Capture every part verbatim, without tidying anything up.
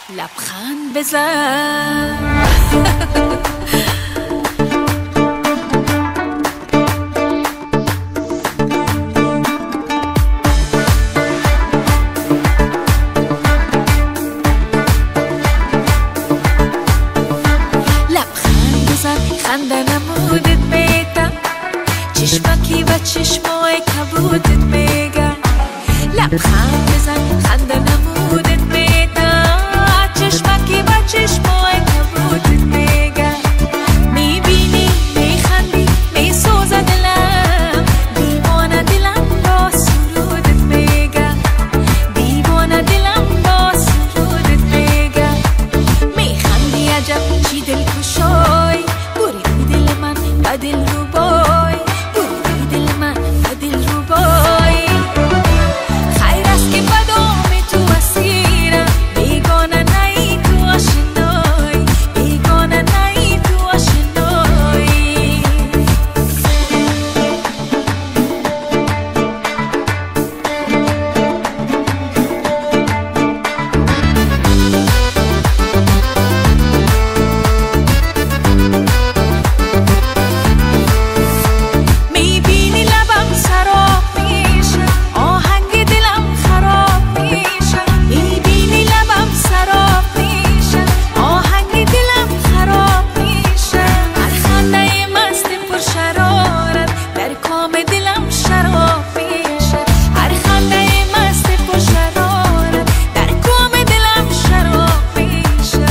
لبخند بزن. لبخند بزن، خنده نمودت میدم، چشمکی و چشمای کبودت میگم. لبخند بزن، خنده نمودت میدم، چشمکی و چشمای کبودت میگم. میبینی میخندی میسوزه دلم، دیوانه دلم با سرودت میگم، دیوانه دلم با سرودت میگم. میخندی عجب چی دلکشای، بریدی دل من و دل ربای، بریدی دل من و دل ربای. خیر است که بدام تو اسیرم، بیگانه نی تو آشنایی، بیگانه نی تو آشنایی. میبینی لبم سراب میشه، آهنگ دلم خراب میشه. میبینی لبم سراب میشه، آهنگ دلم خراب میشه. هر خنده مست پر شرارت در کام دلم شراب میشه، هر خنده مست پر شرارت در کام دلم شراب میشه.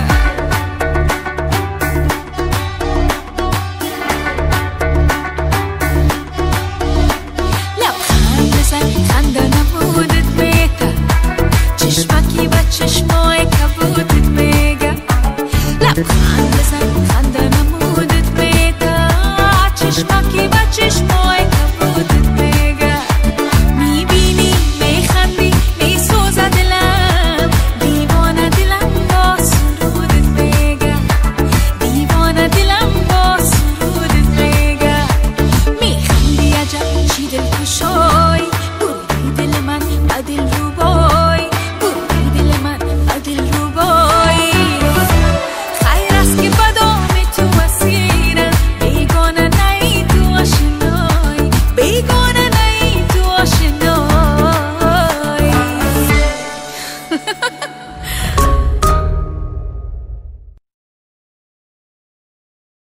لبخند بزن، خنده نبودت میگم، چشمکی و چشمای کبودت میگم. لبخند بزن، خنده نمودت میگم، چشمکی و چشمای کبودت میگم. میبینی میخندی میسوزه دلم، دیوانه دلم با سرودت میگم، دیوانه دلم با سرودت میگم. میخندی عجب چی دلکشای،